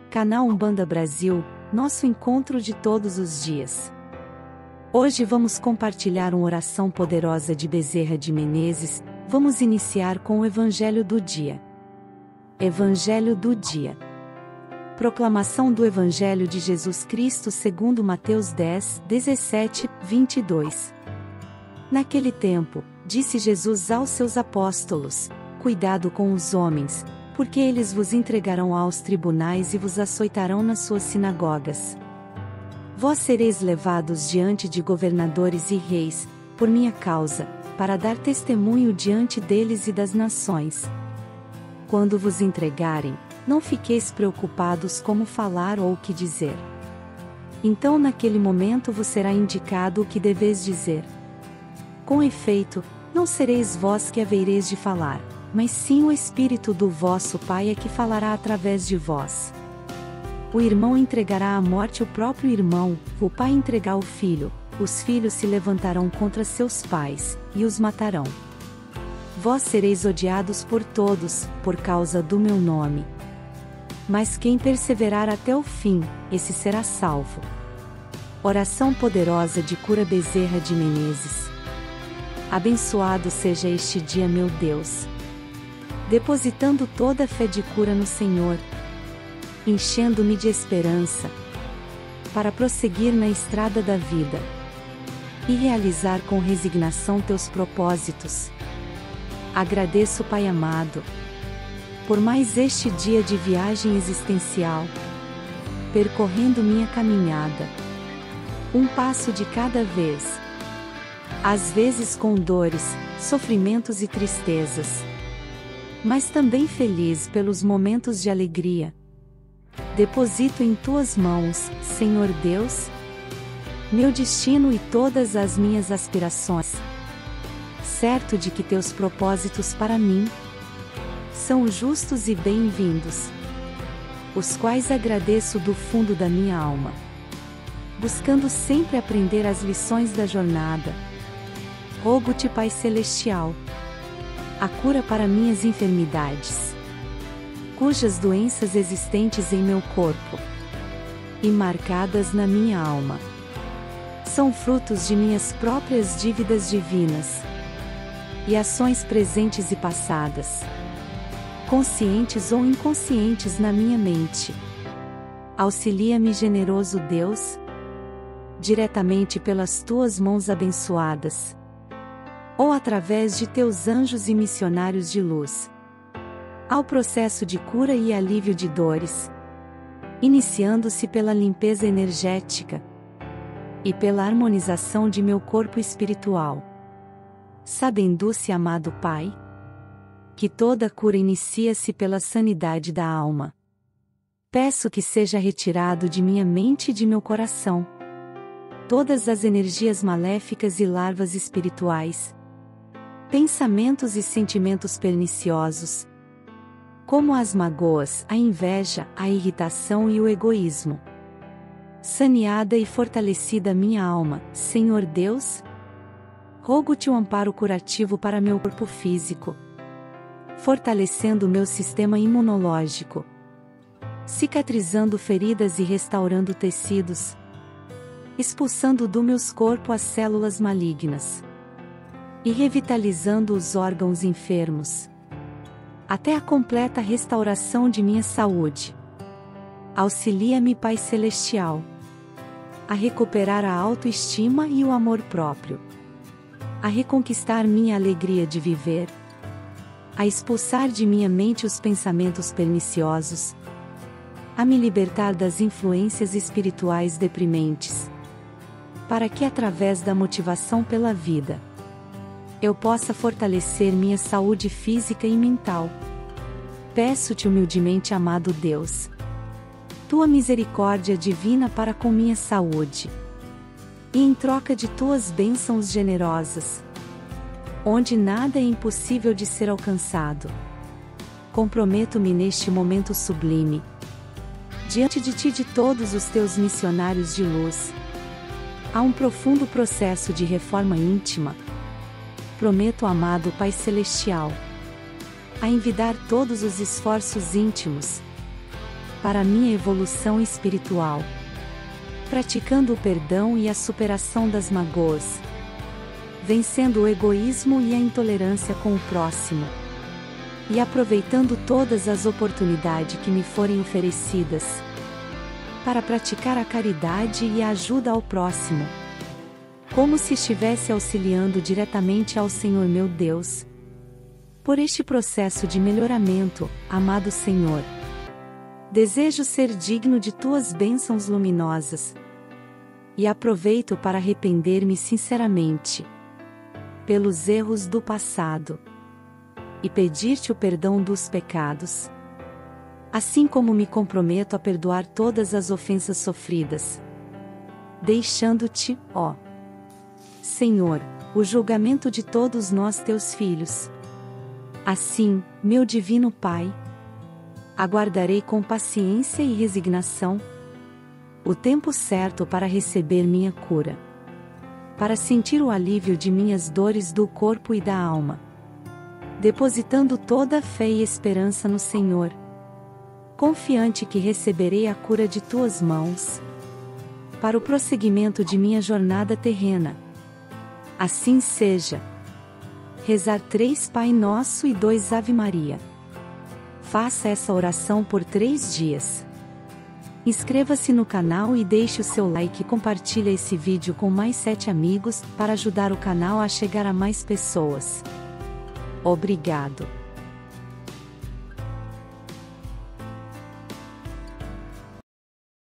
Canal Umbanda Brasil, nosso encontro de todos os dias. Hoje vamos compartilhar uma oração poderosa de Bezerra de Menezes. Vamos iniciar com o Evangelho do dia. Evangelho do dia. Proclamação do Evangelho de Jesus Cristo segundo Mateus 10, 17, 22. Naquele tempo, disse Jesus aos seus apóstolos: Cuidado com os homens, porque eles vos entregarão aos tribunais e vos açoitarão nas suas sinagogas. Vós sereis levados diante de governadores e reis, por minha causa, para dar testemunho diante deles e das nações. Quando vos entregarem, não fiqueis preocupados como falar ou o que dizer. Então naquele momento vos será indicado o que deveis dizer. Com efeito, não sereis vós que havereis de falar, mas sim o Espírito do vosso Pai é que falará através de vós. O irmão entregará à morte o próprio irmão, o pai entregará o filho, os filhos se levantarão contra seus pais, e os matarão. Vós sereis odiados por todos, por causa do meu nome. Mas quem perseverar até o fim, esse será salvo. Oração poderosa de cura Bezerra de Menezes. Abençoado seja este dia, meu Deus. Depositando toda a fé de cura no Senhor, enchendo-me de esperança, para prosseguir na estrada da vida, e realizar com resignação teus propósitos. Agradeço, Pai amado, por mais este dia de viagem existencial, percorrendo minha caminhada, um passo de cada vez, às vezes com dores, sofrimentos e tristezas, mas também feliz pelos momentos de alegria. Deposito em tuas mãos, Senhor Deus, meu destino e todas as minhas aspirações, certo de que teus propósitos para mim são justos e bem-vindos, os quais agradeço do fundo da minha alma, buscando sempre aprender as lições da jornada. Rogo-te, Pai Celestial, a cura para minhas enfermidades, cujas doenças existentes em meu corpo e marcadas na minha alma são frutos de minhas próprias dívidas divinas e ações presentes e passadas, conscientes ou inconscientes na minha mente. Auxilia-me, generoso Deus, diretamente pelas tuas mãos abençoadas, ou através de teus anjos e missionários de luz, ao processo de cura e alívio de dores, iniciando-se pela limpeza energética e pela harmonização de meu corpo espiritual. Sabendo-se, amado Pai, que toda cura inicia-se pela sanidade da alma, peço que seja retirado de minha mente e de meu coração todas as energias maléficas e larvas espirituais, pensamentos e sentimentos perniciosos, como as mágoas, a inveja, a irritação e o egoísmo. Saneada e fortalecida minha alma, Senhor Deus, rogo-te um amparo curativo para meu corpo físico, fortalecendo meu sistema imunológico, cicatrizando feridas e restaurando tecidos, expulsando do meu corpo as células malignas e revitalizando os órgãos enfermos, até a completa restauração de minha saúde. Auxilia-me, Pai Celestial, a recuperar a autoestima e o amor próprio, a reconquistar minha alegria de viver, a expulsar de minha mente os pensamentos perniciosos, a me libertar das influências espirituais deprimentes, para que através da motivação pela vida, eu possa fortalecer minha saúde física e mental. Peço-te humildemente, amado Deus, tua misericórdia divina para com minha saúde, e em troca de tuas bênçãos generosas, onde nada é impossível de ser alcançado, comprometo-me neste momento sublime, diante de ti e de todos os teus missionários de luz, a um profundo processo de reforma íntima. Prometo, amado Pai Celestial, a envidar todos os esforços íntimos, para minha evolução espiritual. Praticando o perdão e a superação das mágoas. Vencendo o egoísmo e a intolerância com o próximo. E aproveitando todas as oportunidades que me forem oferecidas. Para praticar a caridade e a ajuda ao próximo. Como se estivesse auxiliando diretamente ao Senhor meu Deus. Por este processo de melhoramento, amado Senhor. Desejo ser digno de tuas bênçãos luminosas. E aproveito para arrepender-me sinceramente. Pelos erros do passado. E pedir-te o perdão dos pecados. Assim como me comprometo a perdoar todas as ofensas sofridas. Deixando-te, ó Senhor, o julgamento de todos nós teus filhos. Assim, meu divino Pai, aguardarei com paciência e resignação o tempo certo para receber minha cura. Para sentir o alívio de minhas dores do corpo e da alma. Depositando toda a fé e esperança no Senhor. Confiante que receberei a cura de tuas mãos. Para o prosseguimento de minha jornada terrena. Assim seja. Rezar 3 Pai Nosso e 2 Ave Maria. Faça essa oração por 3 dias. Inscreva-se no canal e deixe o seu like e compartilhe esse vídeo com mais 7 amigos, para ajudar o canal a chegar a mais pessoas. Obrigado.